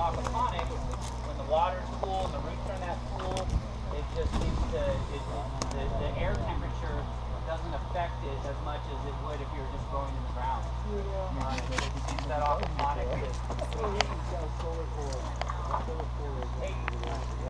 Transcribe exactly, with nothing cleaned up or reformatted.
aquaponic, when the water's cool and the roots are in that pool, it just seems to, it, the, the air temperature doesn't affect it as much as it would if you were just growing in the ground. Uh, it seems that aquaponic is